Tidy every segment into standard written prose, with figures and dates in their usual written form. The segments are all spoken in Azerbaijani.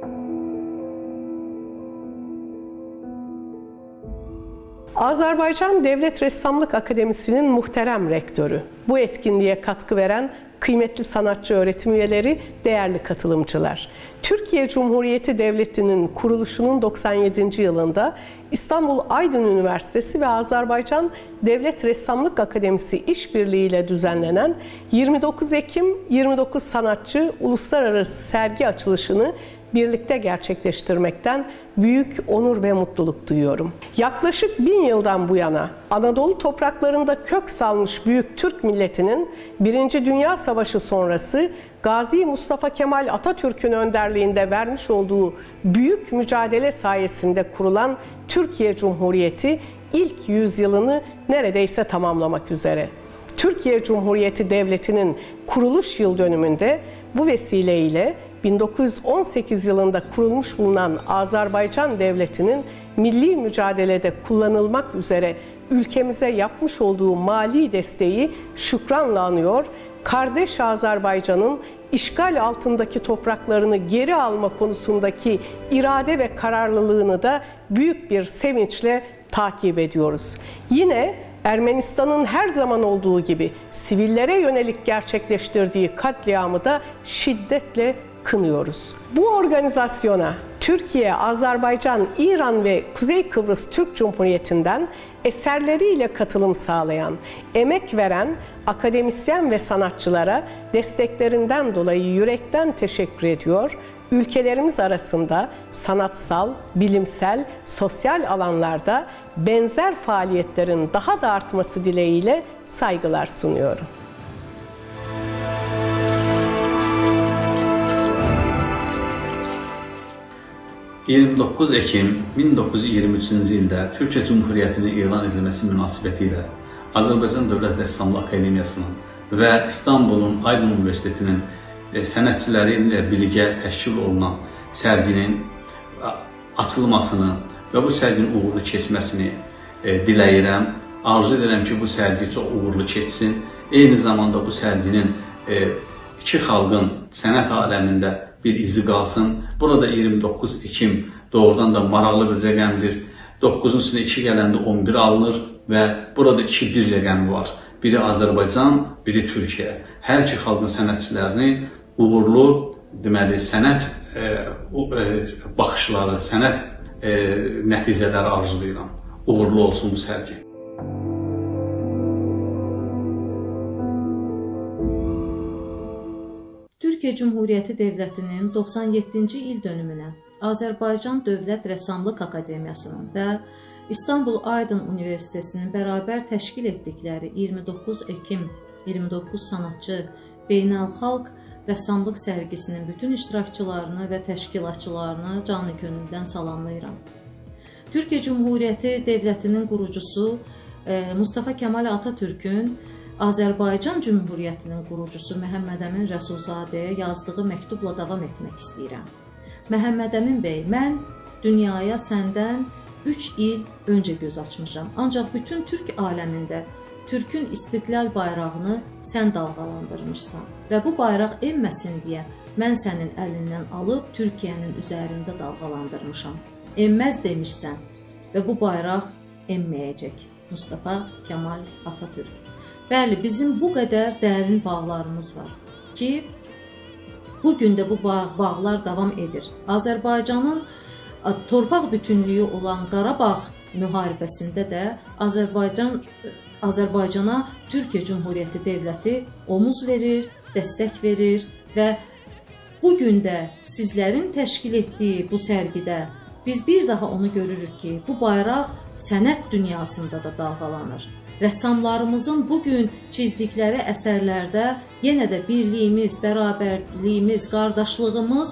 Azerbaycan Devlet Ressamlık Akademisi'nin muhterem rektörü, bu etkinliğe katkı veren kıymetli sanatçı öğretim üyeleri, değerli katılımcılar. Türkiye Cumhuriyeti Devleti'nin kuruluşunun 97. yılında İstanbul Aydın Üniversitesi ve Azerbaycan Devlet Ressamlık Akademisi işbirliğiyle düzenlenen 29 Ekim 29 Sanatçı Uluslararası Sergi açılışını birlikte gerçekleştirmekten büyük onur ve mutluluk duyuyorum. Yaklaşık 1000 yıldan bu yana Anadolu topraklarında kök salmış büyük Türk milletinin 1. Dünya Savaşı sonrası Gazi Mustafa Kemal Atatürk'ün önderliğinde vermiş olduğu büyük mücadele sayesinde kurulan Türkiye Cumhuriyeti ilk yüzyılını neredeyse tamamlamak üzere. Türkiye Cumhuriyeti Devleti'nin kuruluş yıl dönümünde bu vesileyle 1918 yılında kurulmuş bulunan Azerbaycan Devleti'nin milli mücadelede kullanılmak üzere ülkemize yapmış olduğu mali desteği şükranla anıyor, kardeş Azerbaycan'ın işgal altındaki topraklarını geri alma konusundaki irade ve kararlılığını da büyük bir sevinçle takip ediyoruz. Yine Ermenistan'ın her zaman olduğu gibi sivillere yönelik gerçekleştirdiği katliamı da şiddetle kınıyoruz. Bu organizasyona Türkiye, Azerbaycan, İran ve Kuzey Kıbrıs Türk Cumhuriyeti'nden eserleriyle katılım sağlayan, emek veren akademisyen ve sanatçılara desteklerinden dolayı yürekten teşekkür ediyor. Ülkelerimiz arasında sanatsal, bilimsel, sosyal alanlarda benzer faaliyetlerin daha da artması dileğiyle saygılar sunuyorum. ...29 Ekim 1923-cü ildə Türkiyə Cumhuriyyətinin elan edilməsi münasibətilə Azərbaycan Dövlət Rəssamlıq Akademiyasının və İstanbulun Aydın Universitetinin sənətçiləri ilə birgə təşkil olunan sərginin açılmasını və bu sərginin uğurlu keçməsini diləyirəm. Arzu edirəm ki, bu sərgi çox uğurlu keçsin. Eyni zamanda bu sərginin iki xalqın sənət aləmində bir izi qalsın. Burada 29 Ekim doğrudan da maraqlı bir rəqəmdir. 9-un üstünə 2 gələndə 11 alınır və burada 2-1 rəqəmi var. Biri Azərbaycan, biri Türkiyə. Hər iki xalqın sənətçilərini uğurlu, deməli, sənət baxışları, sənət nəticələri arzulayıram. Uğurlu olsun bu sərgi. Türkiyə Cumhuriyyəti Devlətinin 97-ci il dönümünə Azərbaycan Dövlət Rəssamlıq Akademiyasının və İstanbul Aydın Universitetinin bərabər təşkil etdikləri 29 Ekim 29 Sanatçı Beynəlxalq Rəssamlıq sərgisinin bütün iştirakçılarını və təşkilatçılarını canı könüldən salamlayıram. Türkiyə Cumhuriyyəti Devlətinin qurucusu Mustafa Kemal Atatürk'ün Azərbaycan Cumhuriyyətinin qurucusu Məhəmməd Əmin Rəsulzadəyə yazdığı məktubla davam etmək istəyirəm. Məhəmməd Əmin bəy, mən dünyaya səndən 3 il öncə göz açmışam. Ancaq bütün Türk aləmində Türkün istiqlal bayrağını sən dalğalandırmışsan və bu bayraq enməsin deyə mən sənin əlindən alıb Türkiyənin üzərində dalğalandırmışam. Enməz demişsən və bu bayraq enməyəcək. Mustafa Kemal Atatürk. Bəli, bizim bu qədər dərin bağlarımız var ki, bugün də bu bağlar davam edir. Azərbaycanın torpaq bütünlüyü olan Qarabağ müharibəsində də Azərbaycana Türkiyə Cumhuriyyəti Devləti omuz verir, dəstək verir və bugün də sizlərin təşkil etdiyi bu sərgidə biz bir daha onu görürük ki, bu bayraq sənət dünyasında da dalğalanır. Rəssamlarımızın bugün çizdikləri əsərlərdə yenə də birliyimiz, bərabərliyimiz, qardaşlığımız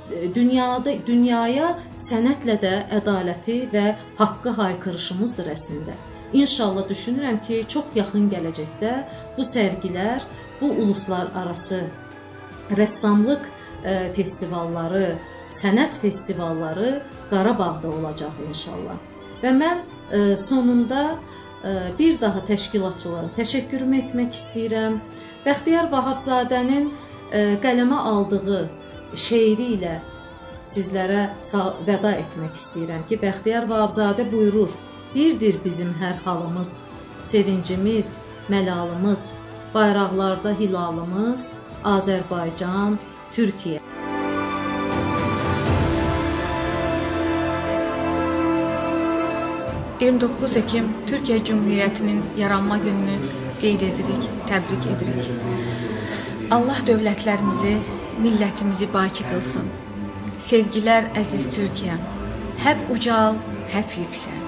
dünyaya sənətlə də ədaləti və haqqı haykırışımızdır əslində. İnşallah düşünürəm ki, çox yaxın gələcəkdə bu sərgilər, bu uluslararası rəssamlıq festivalları, sənət festivalları Qarabağda olacaq inşallah. Və mən sonunda bir daha təşkilatçılara təşəkkürümü etmək istəyirəm. Bəxtiyar Vahabzadənin qələmə aldığı şeiri ilə sizlərə vəda etmək istəyirəm ki, Bəxtiyar Vahabzadə buyurur: "Birdir bizim hər halımız, sevincimiz, məlalımız, bayraqlarda hilalımız, Azərbaycan, Türkiyə." ...29 Ekim Türkiyə Cümhuriyyətinin yaranma gününü qeyd edirik, təbrik edirik. Allah dövlətlərimizi, millətimizi baki qılsın. Sevgilər əziz Türkiyəm, həp ucal, həp yüksəl.